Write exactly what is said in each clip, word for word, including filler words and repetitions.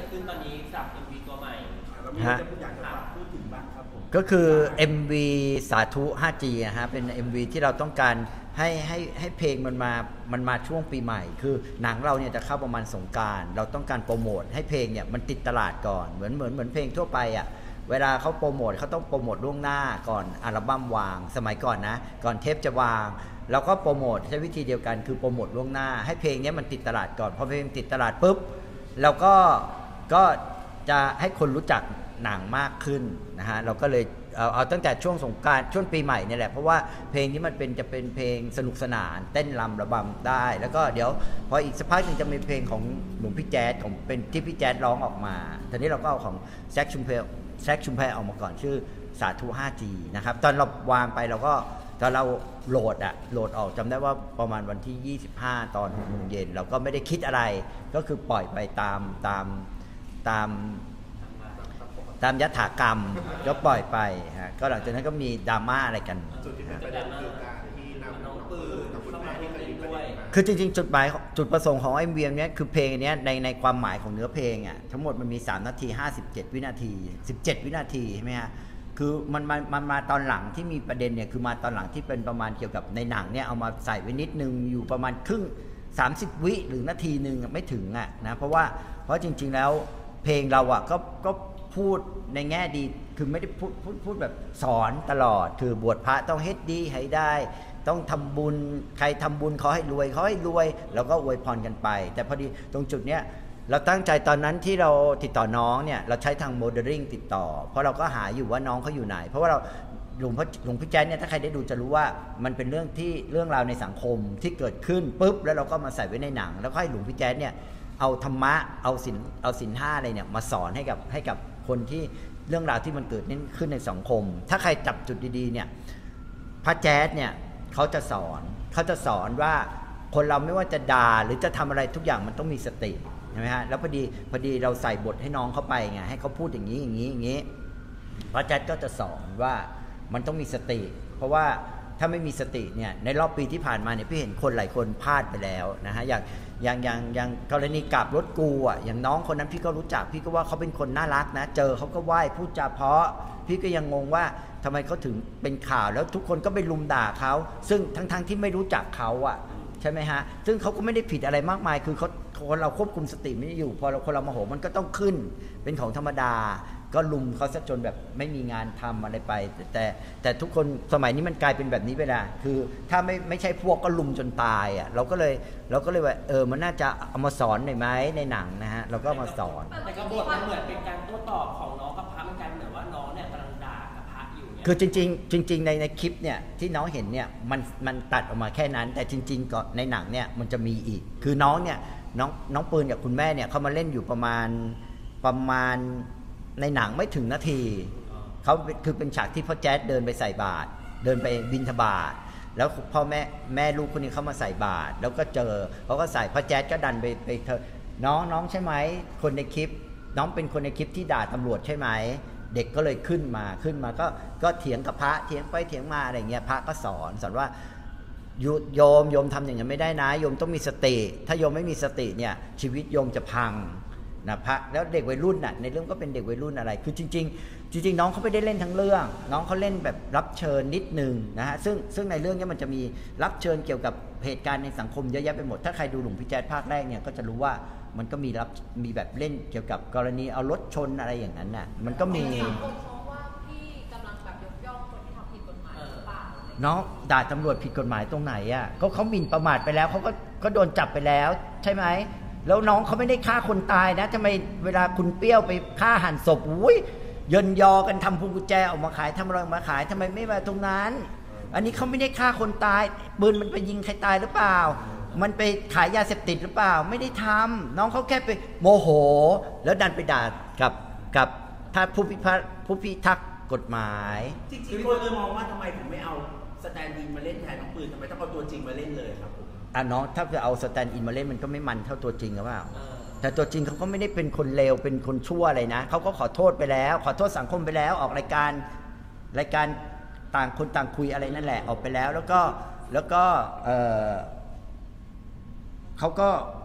ขึ้นตอนนี้กับ เอ็ม วี ตัวใหม่ฮะพูดถึงบ้างครับผมก็คือ เอ็ม วี สาธุ ไฟว์จี นะฮะเป็น เอ็ม วี ที่เราต้องการให้ให้ให้เพลงมันมามันมาช่วงปีใหม่คือหนังเราเนี่ยจะเข้าประมาณสงกรานต์เราต้องการโปรโมทให้เพลงเนี่ยมันติดตลาดก่อนเหมือนเหมือนเหมือนเพลงทั่วไปอ่ะเวลาเขาโปรโมทเขาต้องโปรโมทล่วงหน้าก่อนอัลบั้มวางสมัยก่อนนะก่อนเทปจะวางเราก็โปรโมทใช้วิธีเดียวกันคือโปรโมทล่วงหน้าให้เพลงนี้มันติดตลาดก่อนพอเพลงติดตลาดปุ๊บเราก็ก็จะให้คนรู้จักหนังมากขึ้นนะฮะเราก็เลยเอาเอาตั้งแต่ช่วงสงกรานต์ช่วงปีใหม่นี่แหละเพราะว่าเพลงนี้มันเป็นจะเป็นเพลงสนุกสนานเต้นรำระบำได้แล้วก็เดี๋ยวพออีกสักพักหนึ่งจะมีเพลงของหลวงพี่แจ๊ดของเป็นที่พี่แจ๊ดร้องออกมาทีนี้เราก็เอาของแซคชุมเพลแซคชุมแพรออกมาก่อนชื่อสาธุ ไฟว์จี นะครับตอนเราวางไปเราก็ตอนเราโหลดอะโหลดออกจำได้ว่าประมาณวันที่ยี่สิบห้าตอนหกโมงเย็นเราก็ไม่ได้คิดอะไรก็คือปล่อยไปตามตามตามตามยถากรรมก็ปล่อยไปฮะก็หลังจากนั้นก็มีดราม่าอะไรกันจุดที่เป็นประเด็นคือการที่นำน้องปืนเข้ามาร่วมเล่นด้วยคือจริงๆจุดหมายจุดประสงค์ของ เอ็ม วี เนี้ยคือเพลงเนี้ยในในความหมายของเนื้อเพลงอ่ะทั้งหมดมันมีสามนาทีห้าสิบเจ็ดวินาทีสิบเจ็ดวินาทีใช่ไหมฮะคือมันมันมันมาตอนหลังที่มีประเด็นเนี่ยคือมาตอนหลังที่เป็นประมาณเกี่ยวกับในหนังเนี่ยเอามาใส่ไว้นิดนึงอยู่ประมาณครึ่งสามสิบวิหรือนาทีนึงไม่ถึงอ่ะนะเพราะว่าเพราะจริงๆแล้วเพลงเราอ่ะก็ก็พูดในแง่ดีคือไม่ได้พูดพูดพูดแบบสอนตลอดคือบวชพระต้องเฮ็ดดีให้ได้ต้องทำบุญใครทำบุญขอให้รวยขอให้รวยแล้วก็อวยพรกันไปแต่พอดีตรงจุดเนี้ยเราตั้งใจตอนนั้นที่เราติดต่อน้องเนี่ยเราใช้ทางโมเดลลิ่งติดต่อเพราะเราก็หาอยู่ว่าน้องเขาอยู่ไหนเพราะว่าเราหลวงพ่อหลวงพี่แจ๊ดเนี่ยถ้าใครได้ดูจะรู้ว่ามันเป็นเรื่องที่เรื่องราวในสังคมที่เกิดขึ้นปุ๊บแล้วเราก็มาใส่ไว้ในหนังแล้วก็ให้หลวงพี่แจ๊ดเนี่ยเอาธรรมะเอาศีลเอาศีลห้าอะไรเนี่ยมาสอนให้กับให้กับคนที่เรื่องราวที่มันเกิดขึ้นในสังคมถ้าใครจับจุดดีๆเนี่ยพระแจ๊ดเนี่ยเขาจะสอนเขาจะสอนว่าคนเราไม่ว่าจะด่าหรือจะทำอะไรทุกอย่างมันต้องมีสติใช่ไหมฮะแล้วพอดีพอดีเราใส่บทให้น้องเขาไปไงให้เขาพูดอย่างนี้อย่างนี้อย่างนี้พระแจ๊ดก็จะสอนว่ามันต้องมีสติเพราะว่าถ้าไม่มีสติเนี่ยในรอบปีที่ผ่านมาเนี่ยพี่เห็นคนหลายคนพลาดไปแล้วนะฮะอย่างอย่างอย่างอย่างกรณีกราบรถกูอ่ะอย่างน้องคนนั้นพี่ก็รู้จักพี่ก็ว่าเขาเป็นคนน่ารักนะเจอเขาก็ไหว้พูดจาเพราะพี่ก็ยังงงว่าทำไมเขาถึงเป็นข่าวแล้วทุกคนก็ไปลุมด่าเขาซึ่งทั้งๆ ท, ที่ไม่รู้จักเขาอ่ะใช่ไหมฮะซึ่งเขาก็ไม่ได้ผิดอะไรมากมายคือเขาคนเราควบคุมสติไม่อยู่พอเราคนเราโมโหมันก็ต้องขึ้นเป็นของธรรมดาก็ลุมเขาซะจนแบบไม่มีงานทำอะไรไปแต่แต่ทุกคนสมัยนี้มันกลายเป็นแบบนี้ไปแล้วคือถ้าไม่ไม่ใช่พวกก็ลุมจนตายอ่ะเราก็เลยเราก็เลยว่าเออมันน่าจะเอามาสอนหน่อยไหมในหนังนะฮะเราก็มาสอนแต่กระบทมันเหมือนเป็นการโต้ตอบของน้องกับพระมันกลายเหมือนว่าน้องเนี่ยกำลังด่ากับพระอยู่เนี่ยคือจริงๆจริงๆในในคลิปเนี่ยที่น้องเห็นเนี่ยมันมันตัดออกมาแค่นั้นแต่จริงๆก็ในหนังเนี่ยมันจะมีอีกคือน้องเนี่ยน้องน้องปืนกับคุณแม่เนี่ยเขามาเล่นอยู่ประมาณประมาณในหนังไม่ถึงนาทีเขาคือเป็นฉากที่พ่อแจ๊ดเดินไปใส่บาตรเดินไปบิณฑบาตแล้วพ่อแม่แม่ลูกคนนี้เขามาใส่บาตรแล้วก็เจอเขาก็ใส่พ่อแจ๊ดก็ดันไปไปเธอน้องน้องใช่ไหมคนในคลิปน้องเป็นคนในคลิปที่ด่าตำรวจใช่ไหมเด็กก็เลยขึ้นมาขึ้นมาก็ก็เถียงกับพระเถียงไปเถียงมาอะไรเงี้ยพระก็สอนสอนว่าโยมโยมทำอย่างนั้นไม่ได้นะโยมต้องมีสติถ้าโยมไม่มีสติเนี่ยชีวิตโยมจะพังนะพระแล้วเด็กวัยรุ่นน่ะในเรื่องก็เป็นเด็กวัยรุ่นอะไรคือจริงๆจริงๆน้องเขาไม่ได้เล่นทั้งเรื่องน้องเขาเล่นแบบรับเชิญนิดนึงนะฮะซึ่งซึ่งในเรื่องนี้มันจะมีรับเชิญเกี่ยวกับเหตุการณ์ในสังคมเยอะแยะไปหมดถ้าใครดูหลวงพี่แจ๊ดภาคแรกเนี่ยก็จะรู้ว่ามันก็มีรับมีแบบเล่นเกี่ยวกับกรณีเอารถชนอะไรอย่างนั้นน่ะมันก็มีน้องด่าตำรวจผิดกฎหมายตรงไหนอ่ะก็เขาหมิ่นประมาทไปแล้วเขาก็ก็โดนจับไปแล้วใช่ไหมแล้วน้องเขาไม่ได้ฆ่าคนตายนะทำไมเวลาคุณเปรี้ยวไปฆ่าหั่นศพอุ้ยเยินยอกันทำพวงกุญแจออกมาขายทำอะไรมาขายทำไมไม่มาตรงนั้นอันนี้เขาไม่ได้ฆ่าคนตายปืนมันไปยิงใครตายหรือเปล่ามันไปขายยาเสพติดหรือเปล่าไม่ได้ทำน้องเขาแค่ไปโมโหแล้วดันไปด่ากับกับถ้าผู้พิพากษาผู้พิทักษ์กฎหมายจริงๆคนเลยมองว่าทำไมถึงไม่เอาสแตนด์อินมาเล่นแทนน้องปืนทำไมต้องเอาตัวจริงมาเล่นเลยครับผมอ่ะน้องถ้าจะเอาสแตนด์อินมาเล่นมันก็ไม่มันเท่าตัวจริงหรือเปล่าแต่ตัวจริงเขาก็ไม่ได้เป็นคนเลวเป็นคนชั่วอะไรนะเขาก็ขอโทษไปแล้วขอโทษสังคมไปแล้วออกรายการรายการต่างคนต่างคุยอะไรนั่นแหละออกไปแล้วแล้วก็แล้วก็เออเขาก็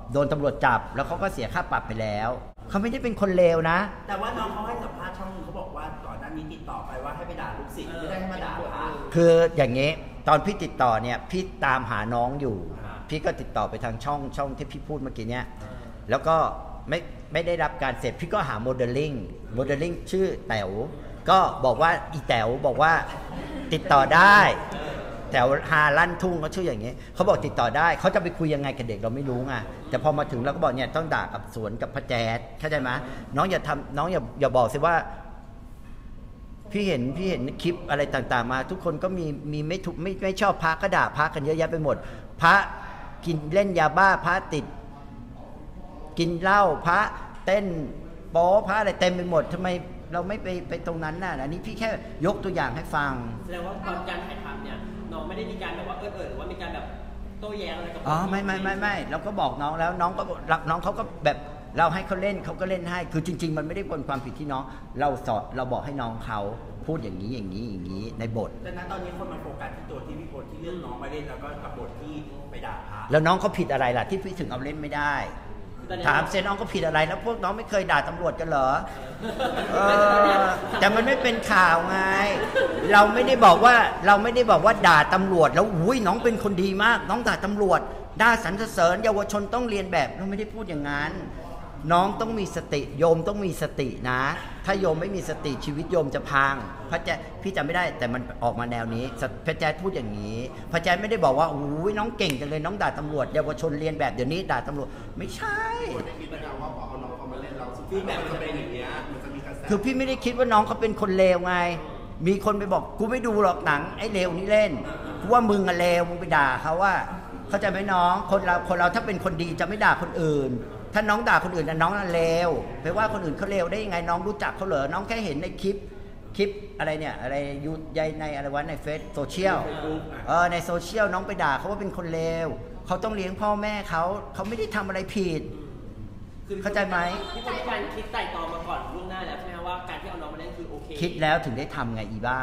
โดนตำรวจจับแล้วเขาก็เสียค่าปรับไปแล้วเขาไม่ได้เป็นคนเลวนะแต่ว่าน้องเขาให้สัมภาษณ์ช่องนึงเขาบอกว่าก่อนหน้านี้ติดต่อไปว่าให้ไปด่าลูกศิษย์ไม่ได้ให้มาด่าพระคืออย่างนี้ตอนพี่ติดต่อเนี่ยพี่ตามหาน้องอยู่พี่ก็ติดต่อไปทางช่องช่องที่พี่พูดเมื่อกี้เนี่ยแล้วก็ไม่ไม่ได้รับการเสร็จพี่ก็หาโมเดลลิ่งโมเดลลิ่งชื่อแต๋วก็บอกว่าอีแต๋วบอกว่าติดต่อได้แถวฮาลั่นทุ่งเขาชื่ออย่างนี้เขาบอกติดต่อได้เขาจะไปคุยยังไงกับเด็กเราไม่รู้ไงแต่พอมาถึงเราก็บอกเนี่ยต้องด่ากับสวนกับพระแจ๊ดเข้าใจไหมน้องอย่าทำน้องอย่าอย่าบอกสิว่าพี่เห็นพี่เห็นคลิปอะไรต่างๆมาทุกคนก็มีมีไม่ถูกไม่ไม่ชอบพระก็ด่าพระกันเยอะแยะไปหมดพระกินเล่นยาบ้าพระติดกินเหล้าพระเต้นโป๊พระอะไรเต็มไปหมดทำไมเราไม่ไปไปตรงนั้นน่ะอันนี้พี่แค่ยกตัวอย่างให้ฟังแสดงว่าตอนการถ่ายทำเนี่ยน้องไม่ได้มีการแบบว่าเออเออหรือว่ามีการแบบโต้แย้งอะไรกับอ๋อไม่ไม่ไม่ไม่เราก็บอกน้องแล้วน้องก็รักน้องเขาก็แบบเราให้เขาเล่นเขาก็เล่นให้คือจริงๆมันไม่ได้เป็นความผิดที่น้องเราสอนเราบอกให้น้องเขาพูดอย่างนี้อย่างนี้อย่างนี้ในบทแต่ณตอนนี้คนมาโฟกัสที่ตัวที่พี่พลที่เรื่องน้องมาเล่นแล้วก็กับบทที่ไปด่าพระแล้วน้องเขาผิดอะไรล่ะที่พี่ถึงเอาเล่นไม่ได้ถามเซนน้องก็ผิดอะไรแล้วพวกน้องไม่เคยด่าตำรวจกันเหรอเออแต่มันไม่เป็นข่าวไงเราไม่ได้บอกว่าเราไม่ได้บอกว่าด่าตำรวจแล้วอุ้ยน้องเป็นคนดีมากน้องด่าตำรวจด่าสรรเสริญเยาวชนต้องเรียนแบบเราไม่ได้พูดอย่างนั้นน้องต้องมีสติโยมต้องมีสตินะถ้าโยมไม่มีสติชีวิตโยมจะพังพระแจ๊พี่จำไม่ได้แต่มันออกมาแนวนี้พระแจ๊พูดอย่างนี้พระแจ๊ไม่ได้บอกว่าอุ้ยน้องเก่งจังเลยน้องด่าตำรวจเยาวชนเรียนแบบเดี๋ยวนี้ด่าตำรวจไม่ใช่คิดไหมว่าพอเอาน้องเขามาเล่นเราฟีดแบ็กมันจะเป็นอย่างเงี้ยมันจะมีกระแสคือพี่ไม่ได้คิดว่าน้องเขาเป็นคนเลวไงมีคนไปบอกกูไม่ดูหรอกหนังไอ้เลวนี่เล่นกูว่ามึงอะเลวมึงไปด่าเขาว่าเข้าใจไหมน้องคนเราคนเราถ้าเป็นคนดีจะไม่ด่าคนอื่นถ้าน้องด่าคนอื่นนะน้องน่ะเลวไปว่าคนอื่นเขาเลวได้ยังไงน้องรู้จักเขาเหรอน้องแค่เห็นในคลิปคลิปอะไรเนี่ยอะไรยูใยในอะไรวะในเฟซโซเชียลเออในโซเชียลน้องไปด่าเขาว่าเป็นคนเลวเขาต้องเลี้ยงพ่อแม่เขาเขาไม่ได้ทำอะไรผิดเข้าใจไหมที่เป็นการคิดไต่ตองมาก่อนล่วงหน้าแล้วใช่ไหมว่าการที่เอาน้องมาเล่นคือโอเคคิดแล้วถึงได้ทำไงอีบ้า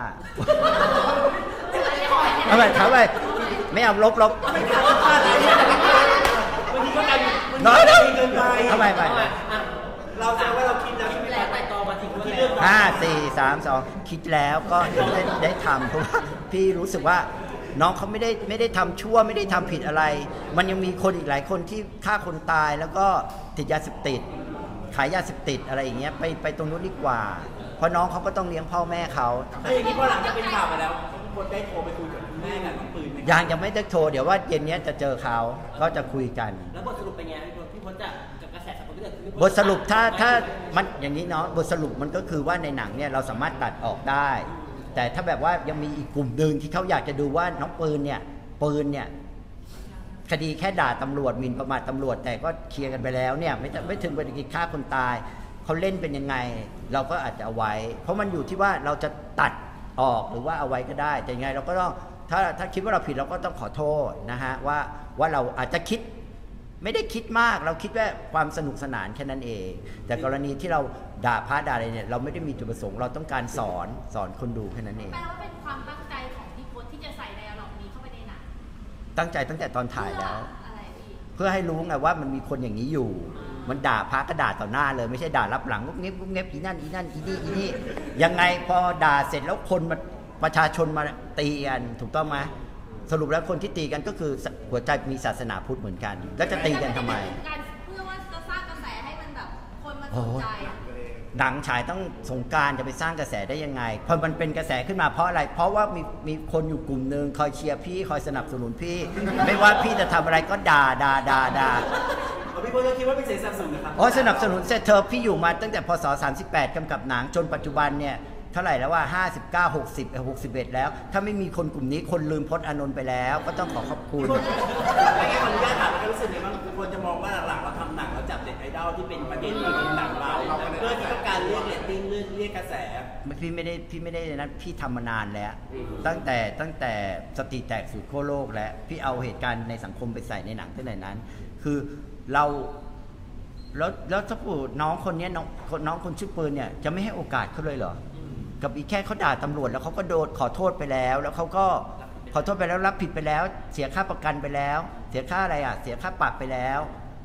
เอาไปถามไปไม่เอาลบลบไม่ทำอะไรวันนี้ก็กลายเป็นน้อยเกินไปทำไมไปเราแสดงว่าเราคิดแล้วใช่ไหมแล้วไต่ตองมาถึงที่เรื่องห้าสี่สามสองคิดแล้วก็ได้ได้ทำเพราะว่าพี่รู้สึกว่าน้องเขาไม่ได้ไม่ได้ทำชั่วไม่ได้ทำผิดอะไรมันยังมีคนอีกหลายคนที่ฆ่าคนตายแล้วก็ติดยาเสพติดขายยาเสพติดอะไรอย่างเงี้ยไปไปตรงนู้นดีกว่าเพราะน้องเขาก็ต้องเลี้ยงพ่อแม่เขาไอ้อย่างนี้พอหลังจากเป็นข่าวมาแล้วคนได้โทรไปคุยกับแม่กับน้องปืนยังยังไม่ได้โทรเดี๋ยวว่าเย็นนี้จะเจอเขาก็จะคุยกันแล้วบทสรุปเป็นไงพี่พลพี่พลจะกระแสสังคมที่เกิดขึ้นบทสรุปถ้าถ้ามันอย่างนี้เนาะบทสรุปมันก็คือว่าในหนังเนี่ยเราสามารถตัดออกได้แต่ถ้าแบบว่ายังมีอีกกลุ่มหนึ่งที่เขาอยากจะดูว่าน้องปืนเนี่ยปืนเนี่ยคดีแค่ด่าตำรวจหมิ่นประมาทตำรวจแต่ก็เคลียร์กันไปแล้วเนี่ยไม่ไม่ถึงเป็นกิจฆ่าคนตายเขาเล่นเป็นยังไงเราก็อาจจะเอาไว้เพราะมันอยู่ที่ว่าเราจะตัดออกหรือว่าเอาไว้ก็ได้แต่ยังไงเราก็ต้องถ้าถ้าคิดว่าเราผิดเราก็ต้องขอโทษนะฮะว่าว่าเราอาจจะคิดไม่ได้คิดมากเราคิดว่าความสนุกสนานแค่นั้นเองแต่กรณีที่เราด่าพระด่าอะไรเนี่ยเราไม่ได้มีจุดประสงค์เราต้องการสอนสอนคนดูแค่นั้นเองแปลว่าเป็นความตั้งใจของพี่พจน์ที่จะใส่ไดอะล็อกนี้เข้าไปในหนังตั้งใจตั้งแต่ตอนถ่ายแล้วเพื่อให้รู้ไงว่ามันมีคนอย่างนี้อยู่มันด่าพระก็ด่าต่อหน้าเลยไม่ใช่ด่ารับหลังงุบเงียบงุบเงียบอีนั่นอีนั่นอีนี่อีนี่ยังไงพอด่าเสร็จแล้วคนมาประชาชนมาตีกันถูกต้องไหมสรุปแล้วคนที่ตีกันก็คือหัวใจมีศาสนาพุทธเหมือนกันแล้วจะตีกันทำไมเพื่อว่าจะสร้างกระแสให้มันแบบคนมาสนใจหนังฉายต้องสงกรานต์จะไปสร้างกระแสได้ยังไงพอมันเป็นกระแสขึ้นมาเพราะอะไรเพราะว่ามีมีคนอยู่กลุ่มนึงคอยเชียร์พี่คอยสนับสนุนพี่ไม่ว่าพี่จะทำอะไรก็ด่าด่าด่าด่าพี่พลคิดว่าเป็นเสียงสนับสนุนนะครับอ๋อสนับสนุนเสร็จเธอพี่อยู่มาตั้งแต่พศสามสิบแปดกำกับหนังจนปัจจุบันเนี่ยเท่าไหร่แล้วว่าห้าสิบเก้า หกสิบ หกสิบเอ็ดแล้วถ้าไม่มีคนกลุ่มนี้คนลืมพจน์อานนท์ไปแล้วก็ต้องขอขอบคุณไม่งั้นขออนุญาตถามแล้วรู้สึกยังไงบ้างคนจะมองว่าหลังๆเราทำหนังเราจับเด็กไอดอลที่เป็นประเด็นอยู่ในหนังเราเพื่อที่ต้องการเรียกเรตติ้งเรียกกระแสพี่ไม่ได้พี่ไม่ได้นั้นพี่ทำมานานแล้วตั้งแต่ตั้งแต่สติแตกสู่ทั่วโลกแล้วพี่เอาเหตุการณ์ในสังคมไปใส่ในหนังตั้งแต่นั้นคือเราแล้วแล้วถ้าพูดน้องคนนี้น้องน้องคนชื่อปืนเนี่ยจะไม่ให้โอกาสเขาเลยเหรอกับอีกแค่เขาด่าตำรวจแล้วเขาก็โดนขอโทษไปแล้วแล้วเขาก็ขอโทษไปแล้วรับผิดไปแล้วเสียค่าประกันไปแล้วเสียค่าอะไรอ่ะเสียค่าปรับไปแล้ว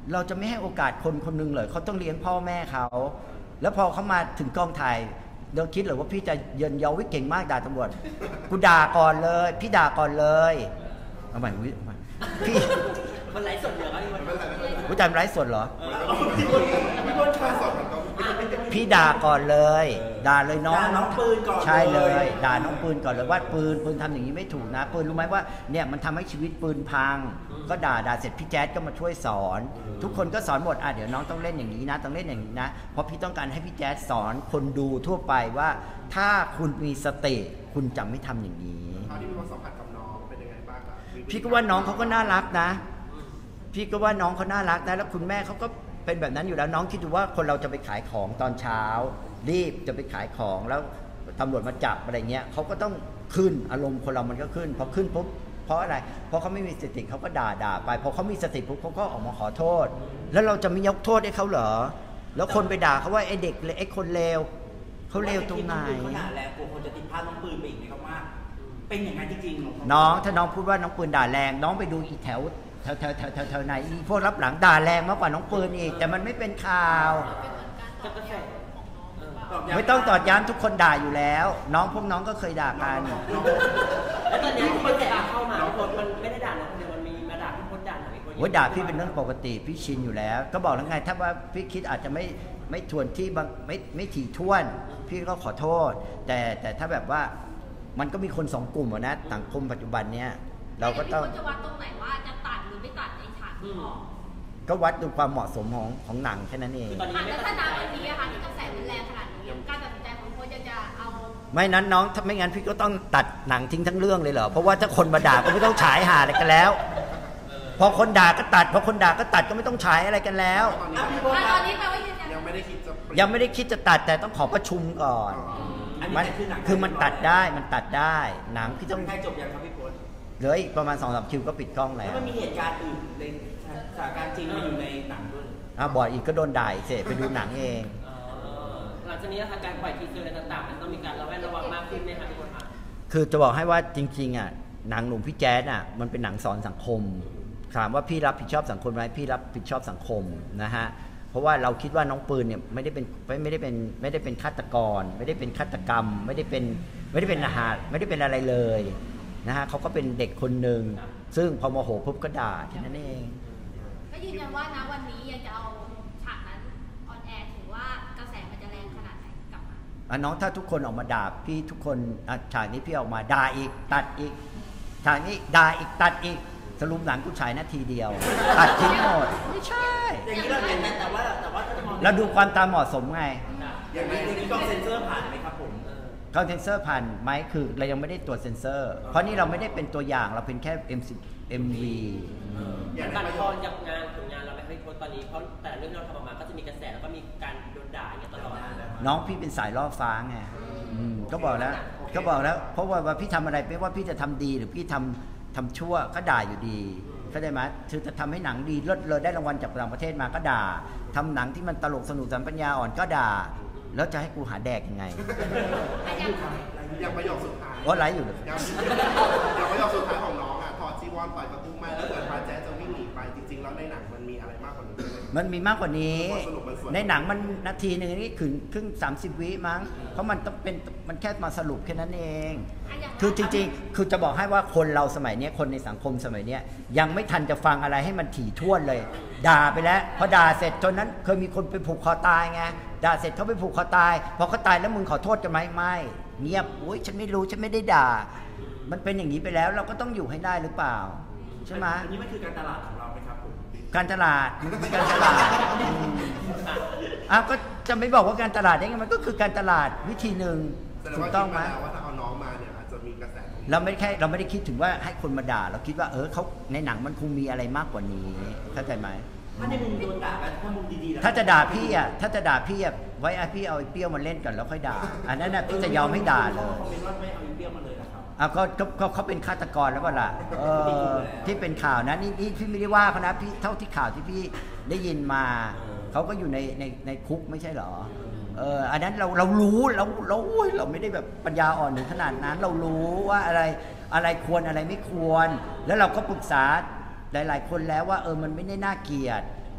เราจะไม่ให้โอกาสคนคนหนึงเลยเขาต้องเลี้ยงพ่อแม่เขาแล้วพอเขามาถึงกองถ่ายเราคิดเหรอว่าพี่จะเยินเยาวิเก่งมากด่าตำรวจกูด่าก่อนเลยพี่ด่าก่อนเลยเอาใหม่วิพี่มันไลฟ์สดเหรอครับพี่บอลผู้จำไลฟ์สดเหรอพี่บอลพี่บอลค่าสดมันต้องพี่ด่าก่อนเลย ด่าเลยน้องด่าน้องปืนก่อนใช่เลยเลยด่าน้องปืนก่อนเลยว่าปืนปืนทำอย่างนี้ไม่ถูกนะปืนรู้ไหมว่าเนี่ยมันทำให้ชีวิตปืนพัง ก็ด่าด่าเสร็จพี่แจ๊ดก็มาช่วยสอน ทุกคนก็สอนหมดอ่ะเดี๋ยวน้องต้องเล่นอย่างนี้นะต้องเล่นอย่างนี้นะเพราะพี่ต้องการให้พี่แจ๊ดสอนคนดูทั่วไปว่า ถ้าคุณมีสติคุณจะไม่ทำอย่างนี้ตอนที่พี่บอลสัมผัสกับน้องเป็นยังไงบ้างครับพี่ก็ว่าน้องเขาก็น่ารักนะ พี่ก็ว่าน้องเขาน่ารักนะแล้วคุณแม่เขาก็เป็นแบบนั้นอยู่แล้วน้องคิดดูว่าคนเราจะไปขายของตอนเช้า รีบจะไปขายของแล้วตำรวจมาจับอะไรเงี้ยเขาก็ต้องขึ้นอารมณ์คนเรามันก็ขึ้นพอขึ้นปุ๊บเพราะอะไรเพราะเขาไม่มีสติเขาก็ด่าด่าไปพอเขามีสติปุ๊บเขาก็ออกมาขอโทษ แล้วเราจะไม่ยกโทษให้เขาเหรอแล้วคนไปด่าเขาว่าไอ้เด็กไอ้คนเลวเขาเลวตรงไหนเขาด่าแรงกลัวคนจะติดภาพน้องปืนไปอีกไหมครับว่าเป็นอย่างนั้นจริงๆน้องถ้าน้องพูดว่าน้องปืนด่าแรงน้องไปดูอีแถวแถวแถวแถวแถวแถวไหนอีพวกรับหลังด่าแรงมากกว่าน้องปืนอีกแต่มันไม่เป็นข่าวเป็นเหมือนการตอบย้ำของน้องหรือเปล่าไม่ต้องตอดย้ำทุกคนด่าอยู่แล้ว น้องพวกน้องก็เคยด่ากันแล้วตอนนี้ที่มันด่าเข้ามาพี่พลมันไม่ได้ด่าน้องคนเดียวมันมีมาด่าพี่พลด่าหนักอีกคนโอ้ยด่าพี่เป็นเรื่องปกติพี่ชินอยู่แล้ว ก็บอกแล้วไงถ้าว่าพี่คิดอาจจะไม่ไม่ทวนที่บางไม่ไม่ถี่ถ้วน พี่ก็ขอโทษ แต่แต่ถ้าแบบว่ามันก็มีคนสองกลุ่มอะนะสังคมปัจจุบันเนี้ยเราก็ต้องแต่พี่พลจะวัดตรงไหนว่าจะตัดหรือไม่ตัดในฉากที่ออกก็วัดดูความเหมาะสมของของหนังแค่นั้นเองคือตอนนี้อ่ะไม่แล้วตัดถ้าสินใจนาวันนี้อะค่ะที่กระแสมันแรงขนาดนี้การตัดสินใจของโค้ชจะจะเอาไม่นั้นน้องถ้าไม่งั้นพี่ก็ต้องตัดหนังทิ้งทั้งเรื่องเลยเหรอเพราะว่าถ้าคนมาด่าก็ไม่ต้องฉายหาอะไรกันแล้วพอคนด่าก็ตัดพอคนด่าก็ตัดก็ไม่ต้องฉายอะไรกันแล้วตอนนี้อ่ะพี่พลอ่ะคตรัอบ นนี้แปลว่ายืนยันยังไม่ได้คิดจะเปลี่ยนยังไม่ได้คิดจะตัดแต่ต้องขอประชุมก่อนอันมันี้นคือหนังคือมันตัดได้มันตัดได้หนังพี่ต้องใกล้จบยังครับพี่พลเหลืออีกประมาณสองสามคิวก็ปิดกล้องแล้แล้ว วมันมีเหตุการณ์อื่นในสถานการณ์จริงมาอยู่ในหนังด้วยอ่ะบอดอีกก็โดนด่าอีกเสร็จไปดูหนังเองเอ่อหลังจากนี้นะคะการปล่อยทีเซอร์อะไรต่างๆมันต้องมีการระแวดระวังมากขึ้นไหมคะพี่พลคะคือจะบอกให้ว่าจริงๆอ่ะหนังหนุ่มพี่แจ๊ดอ่ะมันเป็นหนังสอนสังคมถามว่าพี่รับผิดชอบสังคมไหมพี่รับผิดชอบสังคมนะฮะเพราะว่าเราคิดว่าน้องปืนเนี่ยไม่ได้เป็นไม่ไม่ได้เป็นไม่ได้เป็นฆาตกร ไม่ได้เป็นฆาตกรรม ไม่ได้เป็นไม่ได้เป็นอาหารไม่ได้เป็นอะไรเลยนะฮะเขาก็เป็นเด็กคนหนึ่งซึ่งพอโมโหปุ๊บก็ด่าแค่นั้นเองก็ยืนยันว่านะวันนี้ยังจะเอาฉากนั้นออนแอร์ถือว่ากระแสมันจะแรงขนาดไหนกลับมาอ่ะน้องถ้าทุกคนออกมาด่าพี่ทุกคนอ่ะฉากนี้พี่ออกมาด่าอีกตัดอีกฉากนี้ด่าอีกตัดอีกสรุปหนังกูฉายนาทีเดียว ตัดทิ้งหมดไม่ใช่อย่างนี้เราเห็นนะแต่ว่าแต่ว่าถ้าจะมองเราดูความตามเหมาะสมไงอย่างนี้อย่างนี้กล้องเซ็นเซอร์ผ่านไหมครับผมเขาเซ็นเซอร์ผ่านไหมคือเรายังไม่ได้ตรวจเซ็นเซอร์ เพราะนี่เราไม่ได้เป็นตัวอย่างเราเป็นแค่ เอ็ม เอ็ม วีอย่างตัดในทอนจากงานผลงานเราไม่ให้โพสต์ตอนนี้เพราะแต่เรื่องที่เราทำออกมาก็จะมีกระแสแล้วก็มีการโดนด่าอย่างเงี้ยตลอดน้องพี่เป็นสายล่อฟ้าไงอืมก็บอกแล้วก็บอกแล้ว เพราะว่าว่าพี่ทำอะไรไม่ว่าพี่จะทำดีหรือพี่ทำทำชั่วก็ด่าอยู่ดีเข้าใจไหมคือจะทำให้หนังดีเลิศเลยได้รางวัลจากต่างประเทศมาก็ด่าทำหนังที่มันตลกสนุกสัมปัญญาอ่อนก็ด่า แล้วจะให้กูหาแดกยังไงอย่างประโยคสุดท้ายว่าไรอยู่เลยอย่างอย่างประโยคสุดท้ายของน้องอ่ะถอดจีวรปล่อยประตูไม้แล้วเกิดพาแจ๊สจะวิ่งหนีไปจริงๆแล้วในหนังมันมีอะไรมากกว่านี้ไหมมันมีมากกว่านี้สรุปมันส่วนในหนังมันนาทีหนึ่งนี่ถึงครึ่งสามสิบวิมั้ง เพราะมันต้องเป็นมันแค่มาสรุปแค่นั้นเอง คือจริงๆ คือจะบอกให้ว่าคนเราสมัยนี้คนในสังคมสมัยนี้ยังไม่ทันจะฟังอะไรให้มันถี่ถ้วนเลย ด่าไปแล้วพอด่าเสร็จจนนั้นเคยมีคนไปผูกคอตายไงด่าเสร็จเขาไปผูกคอตายพอเขาตายแล้วมึงขอโทษกันไหมไม่เงียบอุ้ยฉันไม่รู้ฉันไม่ได้ด่า มันเป็นอย่างนี้ไปแล้วเราก็ต้องอยู่ให้ได้หรือเปล่าใช่ไหมอันนี้มันคือการตลาดของเราไหมครับผมการตลาดมันก็เป็นการตลาดอืมอ้าวก็จะไม่บอกว่าการตลาดได้ไงมันก็คือการตลาดวิธีหนึ่งแสดงถูว่ากต้คิองดไหมมาแล้วว่าถ้าเอาน้องมาเนี่ยอาจจะมีกระแสตรงนี้เราไม่ได้แค่เราไม่ได้คิดถึงว่าให้คนมาด่า เราคิดว่าเออเขาในหนังมันคงมีอะไรมากกว่านี้เข้าใจไหมถ้าในมุมโดนด่ากันถ้ามุมดีๆแล้วถ้าจะด่าพี่อ่ะถ้าจะด่าพี่อ่ะไว้ให้พี่เอาไอ้เปรี้ยวมาเล่นก่อนแล้วค่อยด่า อันนั้นน่ะพี่จะยอมให้ด่าเลยคอมเมนต์ว่าไม่เอาเปรี้ยวมาเลยนะครับอ่ะก็ก็ก็เขาเป็นฆาตกรแล้วเปล่าล่ะเออที่เป็นข่าวนะนี่นี่พี่ไม่ได้ว่าเขานะพี่เท่าที่ข่าวที่พี่ได้ยินมาเขาก็อยู่ในในในคุกไม่ใช่เหรอเอออันนั้นเราเรารู้เราเราโอ้ยเราไม่ได้แบบปัญญาอ่อนถึงขนาดนั้น เรารู้ว่าอะไรอะไรควรอะไรไม่ควร แล้วเราก็ปรึกษาหลาย ๆ คนแล้วว่าเออมันไม่ได้น่าเกลียด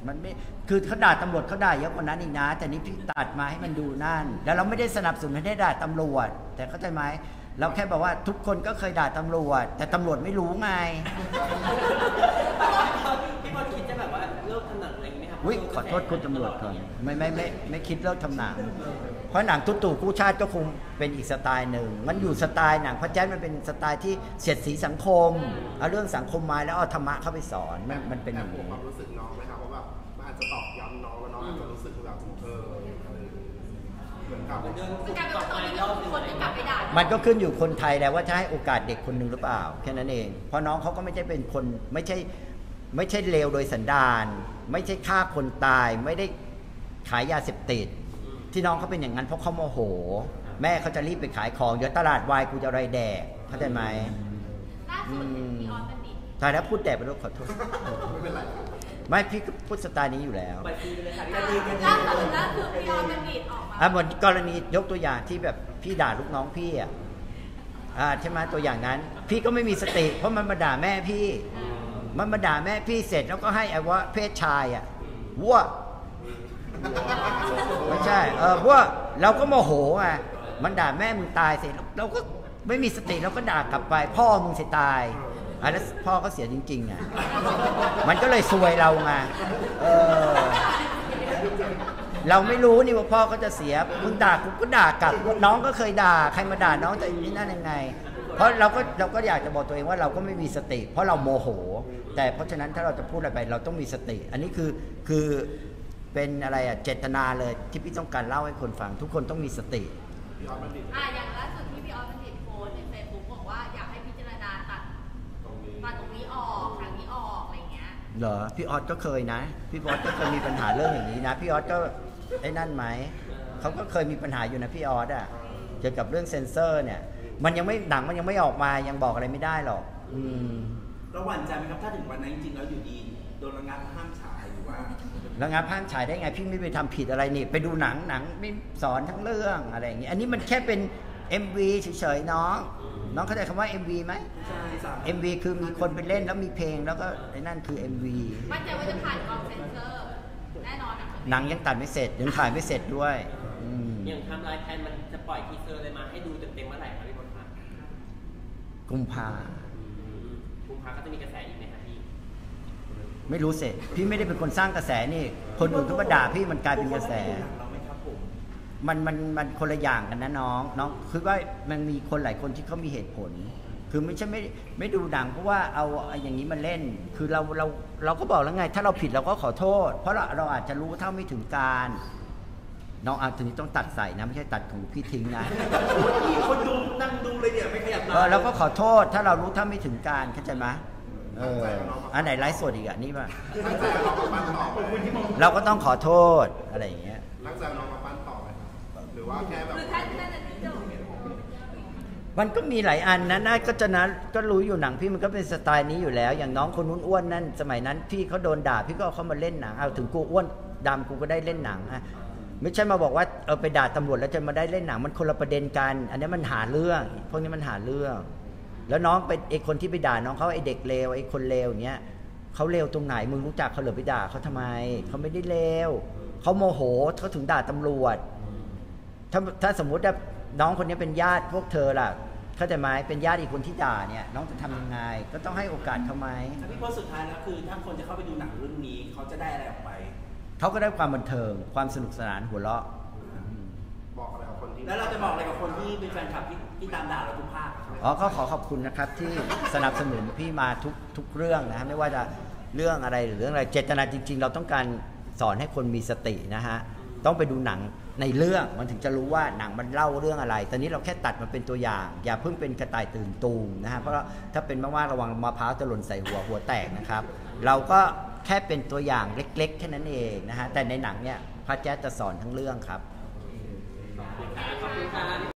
มันไม่คือเขาด่าตำรวจเขาด่าเยอะกว่านั้นอีกนะแต่นี้พี่ตัดมาให้มันดูนั่นแล้วเราไม่ได้สนับสนุนให้ได้ด่าตำรวจแต่เข้าใจไหมเราแค่บอกว่าทุกคนก็เคยด่าตำรวจแต่ตำรวจไม่รู้ไงพี่บอลคิดจะแบบว่าเลิกทำหนังอะไรไหมครับอุ้ยขอโทษคุณตำรวจก่อนไม่ไม่ไม่ไม่คิดเลิกทำหนังเพราะหนังตุ๊ตู่กู้ชาติก็คงเป็นอีกสไตล์หนึ่งมันอยู่สไตล์หนังพระแจ๊ดมันเป็นสไตล์ที่เสียดสีสังคมเอาเรื่องสังคมมาแล้วเอาธรรมะเข้าไปสอนมันมันเป็นอย่างผมนี้ความรู้สึกน้องไหมครับว่าแบบมันอาจจะตอกย้ำน้องแล้วน้องอาจจะรู้สึกแบบเออเหมือนกับเดินคือกลายเป็นว่าตอนนี้ก็คือคนที่กลับไปด่ามันก็ขึ้นอยู่คนไทยแล้วว่าจะให้โอกาสเด็กคนหนึ่งหรือเปล่าแค่นั้นเองเพราะน้องเขาก็ไม่ใช่เป็นคนไม่ใช่ไม่ใช่เลวโดยสันดานไม่ใช่ฆ่าคนตายไม่ได้ขายยาเสพติดที่น้องเขาเป็นอย่างนั้นเพราะเขาโมโห แม่เขาจะรีบไปขายของเดี๋ยวตลาดวายกูจะอะไรแดกเข้าใจไหมล่าสุดพี่ออสบัณฑิตตายแล้วพูดแดกไปด้วยขอโทษไม่เป็นไรไม่พี่ก็พูดสไตล์นี้อยู่แล้วไปซีเลยค่ะล่าสุดล่าสุดล่าสุดพี่ออสบัณฑิตออกมาอ่ะเหมือนกรณียกตัวอย่างที่แบบพี่ด่าลูกน้องพี่อ่ะอ่าใช่ไหมตัวอย่างนั้น พี่ก็ไม่มีสติเพราะมันมาด่าแม่พี่ มันมาด่าแม่พี่เสร็จแล้วก็ให้ไอ้ว่าเพศชายอ่ะวัวไม่ใช่เออวัวเราก็โมโหอ่ะมันด่าแม่มึงตายเสร็จเราก็ไม่มีสติเราก็ด่ากลับไป พ่อมึงเสียตายอ่ะแล้วพ่อก็เสียจริงๆอ่ะมันก็เลยซวยเราไงเออเราไม่รู้นี่ว่าพ่อก็จะเสียมึงด่ากูก็ด่ากลับน้องก็เคยด่าใครมาด่าน้องแต่นี่นั่นยังไงเพราะเราก็เราก็อยากจะบอกตัวเองว่าเราก็ไม่มีสติ เพราะเราโมโห แต่เพราะฉะนั้นถ้าเราจะพูดอะไรไปเราต้องมีสติ อันนี้คือคือเป็นอะไรอะเจตนาเลยที่พี่ต้องการเล่าให้คนฟังทุกคนต้องมีสติพี่ออสบัณฑิตอ่ะอย่างล่าสุดที่พี่ออสบัณฑิตโพสต์ในเฟซบุ๊กบอกว่าอยากให้พิจารณาตัดตรงนี้ตัดตรงนี้ออกทางนี้ออกอะไรเงี้ยเหรอพี่ออสก็เคยนะพี่ออสก็เคยมีปัญหาเรื่องอย่างนี้นะพี่ออสก็ไอ้นั่นไหมเขาก็เคยมีปัญหาอยู่นะพี่ออสอ่ะเกี่ยวกับเรื่องเซ็นเซอร์เนี่ยมันยังไม่หนังมันยังไม่ออกมายังบอกอะไรไม่ได้หรอกอืมระหวั่นใจไหมครับถ้าถึงวันนั้นจริงๆแล้วอยู่ดีโดนระงับห้ามฉายหรือว่าแล้วงานห้างฉายได้ไงพี่ไม่ไปทำผิดอะไรนี่ไปดูหนังหนังไม่สอนทั้งเรื่องอะไรอย่างนี้อันนี้มันแค่เป็น เอ็ม วี เฉยๆน้องน้องเข้าใจคำว่า เอ็ม วี ไหมใช่สามเอ็ม วี คือมีคนไปเล่นแล้วมีเพลงแล้วก็ไอ้นั่นคือ เอ็ม วีมั่นใจว่าจะผ่านกองเซ็นเซอร์แน่นอนนะหนังยังตัดไม่เสร็จยังถ่ายไม่เสร็จด้วยอืมอย่างไทม์ไลน์แพลนมันจะปล่อยทีเซอร์เลยมาให้ดูเต็มๆเมื่อไหร่ครับพี่บอลครับกุมภากุมภาก็จะมีกระแสอีกไหมครับพี่ไม่รู้เสร็จพี่ไม่ได้เป็นคนสร้างกระแสนี่คนอื่นเขามาด่าพี่มันกลายเป็นกระแสเราไหมครับผมมันมันมันคนละอย่างกันนะน้องน้องคือว่ามันมีคนหลายคนที่เขามีเหตุผล คือไม่ใช่ไม่ไม่ดูหนังเพราะว่าเอาอย่างนี้มาเล่น คือเราเราเราก็บอกแล้วไง ถ้าเราผิดเราก็ขอโทษ เพราะเราเราอาจจะรู้เท่าไม่ถึงการน้องอาจจะต้องตัดใส่นะไม่ใช่ตัดของพี่ทิ้งนะคนดูนั่งดูเลยเนี่ยไม่ขยับตาเออเราก็ขอโทษถ้าเรารู้เท่าไม่ถึงการเข้าใจไหมเอออันไหนไลฟ์สดอีกอ่ะนี่ป่ะตั้งใจเอาน้องมาปั้นต่อไหมเราก็ต้องขอโทษอะไรอย่างเงี้ยตั้งใจเอาน้องมาปั้นต่อไหมครับหรือว่าแค่แบบหรือท่านท่านจะจบมันก็มีหลายอันนะน่าก็จะนะก็รู้อยู่หนังพี่มันก็เป็นสไตล์นี้อยู่แล้ว อย่างน้องคนนู้นอ้วนนั่นสมัยนั้นพี่เขาโดนด่าพี่ก็เอาเขามาเล่นหนังเอาถึงกูอ้วนดำกูก็ได้เล่นหนังอะไม่ใช่มาบอกว่าเออไปด่าตำรวจแล้วจะมาได้เล่นหนังมันคนละประเด็นกัน อันนี้มันหาเรื่องพวกนี้มันหาเรื่อง แล้วน้องเป็นไอ้คนที่ไปด่าน้องเขาไอ้เด็กเลวไอ้คนเลวอย่างเงี้ยเขาเลวตรงไหนมึงรู้จักเขาหรือไปด่าเขาทำไมเขาไม่ได้เลวเขาโมโหเขาถึงด่าตำรวจถ้าถ้าสมมุติว่าน้องคนนี้เป็นญาติพวกเธอล่ะเข้าใจไหมเป็นญาติอีกคนที่ด่าเนี่ยน้องจะทำยังไงก็ต้องให้โอกาสเขาไหมถ้าพี่โพสต์สุดท้ายแล้วคือถ้าคนจะเข้าไปดูหนังเรื่องนี้เขาจะได้อะไรออกไปเขาก็ได้ความบันเทิงความสนุกสนานหัวเราะบอกอะไรกับคนที่แล้วเราจะบอกอะไรกับคนที่เป็นแฟนคลับที่ที่ตามด่าเราทุกภาคอะครับอ๋อก็ขอขอบคุณนะครับที่สนับสนุนพี่มาทุกทุกเรื่องนะฮะไม่ว่าจะเรื่องอะไรหรือเรื่องอะไรเจตนาจริง ๆ เราต้องการสอนให้คนมีสตินะฮะต้องไปดูหนังในเรื่องมันถึงจะรู้ว่าหนังมันเล่าเรื่องอะไร ตอนนี้เราแค่ตัดมาเป็นตัวอย่าง อย่าเพิ่งเป็นกระต่ายตื่นตูมนะฮะเพราะถ้าเป็นมากๆระวังมะพร้าวจะหล่นใส่หัวหัวแตกนะครับเราก็แค่เป็นตัวอย่างเล็กๆแค่นั้นเองนะฮะแต่ในหนังเนี่ยพระแจ๊สจะสอนทั้งเรื่องครับขอบคุณครับ